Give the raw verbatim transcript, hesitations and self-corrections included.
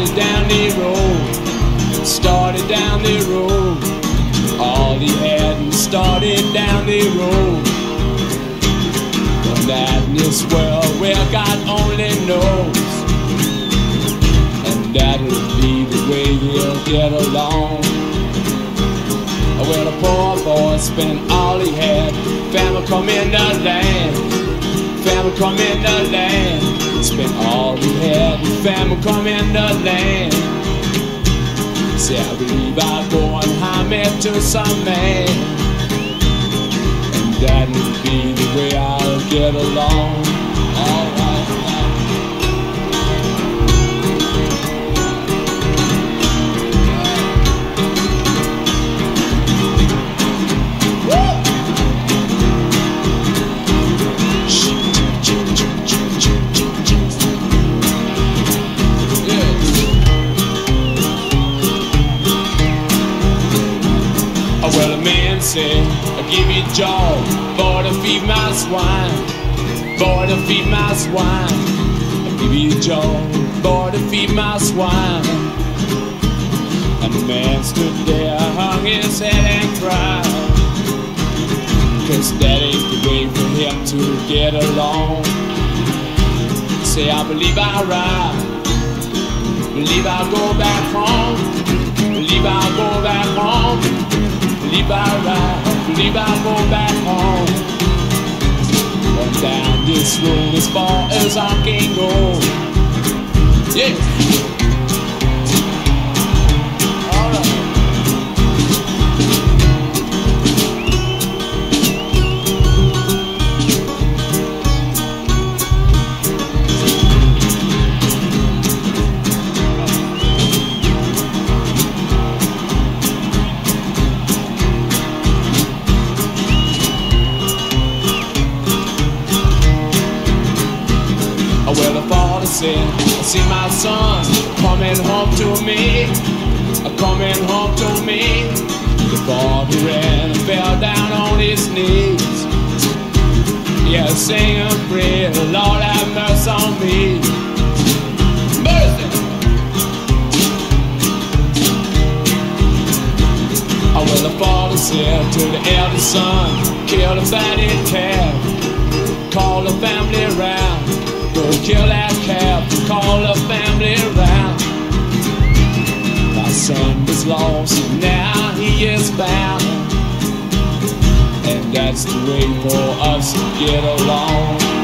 started down the road, started down the road. All he had and started down the road. But that in this world where God only knows, and that'll be the way he'll get along. Well, the poor boy spent all he had. Famine come in the land, famine come in the land. Spent all he had, famine come in the land. Say, I believe I'll go and harm it to some man, and that'll be the way I'll get along. All right. Well, a man said, I'll give you a job, boy, to feed my swine, boy, to feed my swine. I'll give you a job, boy, to feed my swine. And the man stood there, hung his head and cried, 'cause that ain't the way for him to get along. Say, I believe I'll ride, believe I'll go back home, believe I'll go back home. Believe I'll ride, believe I'll go back home. Run down this road as far as I can go. Yeah. Well, the father said, I see my son coming home to me, coming home to me. The father ran and fell down on his knees. Yeah, sing a prayer, Lord have mercy on me. Mercy! Oh, well, the father said to the eldest son, kill the fatted calf, call the family round. Go kill that calf, call the family around. My son was lost, and now he is found. And that's the way for us to get along.